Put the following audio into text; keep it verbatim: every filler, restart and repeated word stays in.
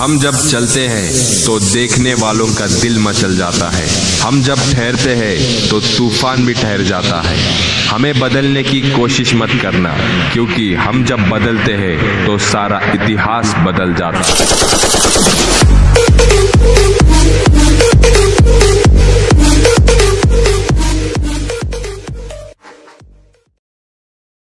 हम जब चलते हैं तो देखने वालों का दिल मचल जाता है। हम जब ठहरते हैं तो तूफान भी ठहर जाता है। हमें बदलने की कोशिश मत करना, क्योंकि हम जब बदलते हैं तो सारा इतिहास बदल जाता है।